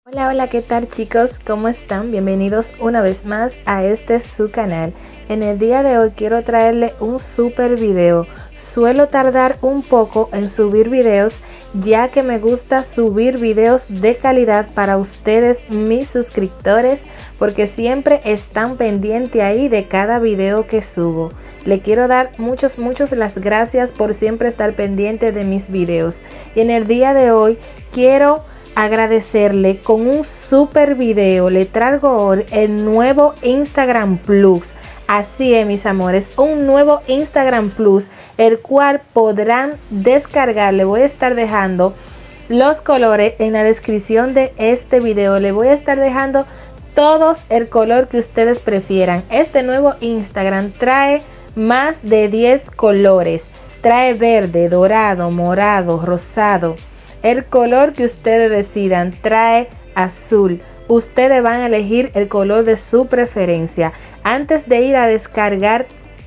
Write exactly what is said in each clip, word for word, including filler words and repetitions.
Hola, hola, ¿qué tal chicos? ¿Cómo están? Bienvenidos una vez más a este su canal. En el día de hoy quiero traerle un super video. Suelo tardar un poco en subir videos, ya que me gusta subir videos de calidad para ustedes, mis suscriptores, porque siempre están pendientes ahí de cada video que subo. Le quiero dar muchos, muchos las gracias por siempre estar pendiente de mis videos. Y en el día de hoy quiero agradecerle con un super video. Le traigo hoy el nuevo Instagram Plus. Así es, mis amores, un nuevo Instagram Plus, el cual podrán descargar. Le voy a estar dejando los colores en la descripción de este video. Le voy a estar dejando todos el color que ustedes prefieran. Este nuevo Instagram trae más de diez colores. Trae verde, dorado, morado, rosado. El color que ustedes decidan. Trae azul. Ustedes van a elegir el color de su preferencia. Antes de ir a descargar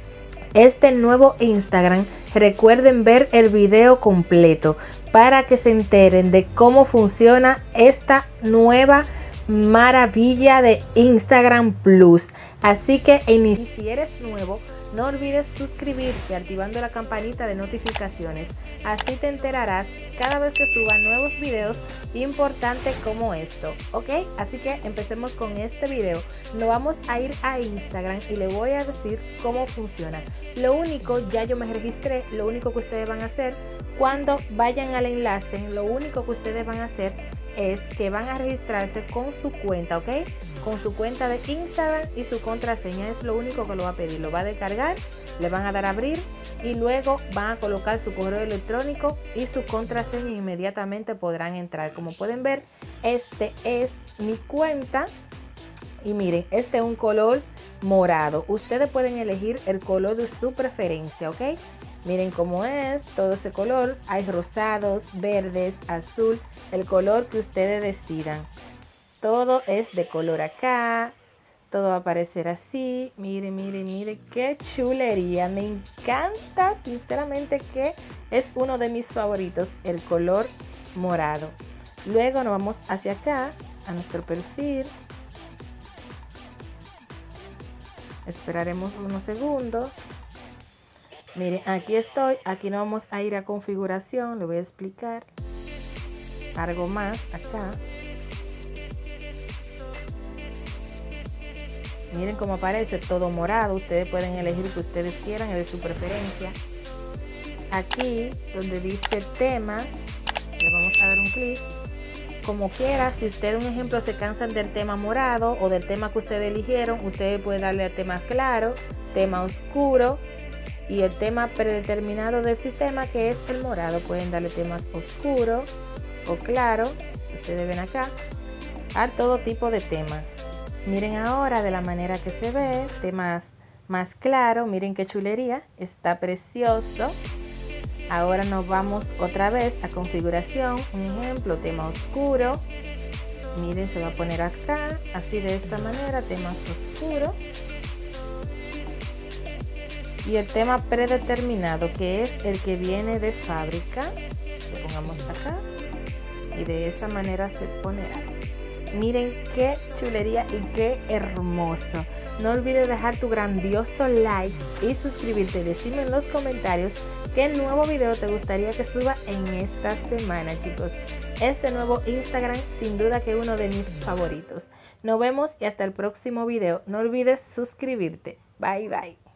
este nuevo Instagram, recuerden ver el video completo para que se enteren de cómo funciona esta nueva maravilla de Instagram Plus. Así que si eres nuevo, no olvides suscribirte activando la campanita de notificaciones. Así te enterarás cada vez que suba nuevos videos importantes como esto, ¿ok? Así que empecemos con este video. Nos vamos a ir a Instagram y le voy a decir cómo funciona. Lo único, ya yo me registré, lo único que ustedes van a hacer cuando vayan al enlace, lo único que ustedes van a hacer es que van a registrarse con su cuenta, ¿ok? Con su cuenta de Instagram y su contraseña. Es lo único que lo va a pedir. Lo va a descargar, le van a dar a abrir y luego van a colocar su correo electrónico y su contraseña e inmediatamente podrán entrar. Como pueden ver, este es mi cuenta y miren, este es un color morado. Ustedes pueden elegir el color de su preferencia, ¿ok? Miren cómo es todo ese color. Hay rosados, verdes, azul, el color que ustedes decidan. Todo es de color acá. Todo va a aparecer así. Miren, miren, miren qué chulería. Me encanta, sinceramente, que es uno de mis favoritos, el color morado. Luego nos vamos hacia acá, a nuestro perfil. Esperaremos unos segundos. Miren, aquí estoy. Aquí nos vamos a ir a configuración. Le voy a explicar algo más acá. Miren cómo aparece todo morado. Ustedes pueden elegir el que ustedes quieran, el de su preferencia. Aquí donde dice temas, le vamos a dar un clic. Como quiera, si ustedes, un ejemplo, se cansan del tema morado o del tema que ustedes eligieron, ustedes pueden darle a tema claro, tema oscuro y el tema predeterminado del sistema, que es el morado. Pueden darle temas oscuro o claro. Ustedes ven acá a todo tipo de temas. Miren ahora de la manera que se ve, temas más claro. Miren qué chulería, está precioso. Ahora nos vamos otra vez a configuración. Un ejemplo, tema oscuro. Miren, se va a poner acá, así de esta manera, temas oscuros. Y el tema predeterminado, que es el que viene de fábrica. Lo pongamos acá y de esa manera se ponerá. Miren qué chulería y qué hermoso. No olvides dejar tu grandioso like y suscribirte. Decime en los comentarios qué nuevo video te gustaría que suba en esta semana, chicos. Este nuevo Instagram sin duda que es uno de mis favoritos. Nos vemos y hasta el próximo video. No olvides suscribirte. Bye bye.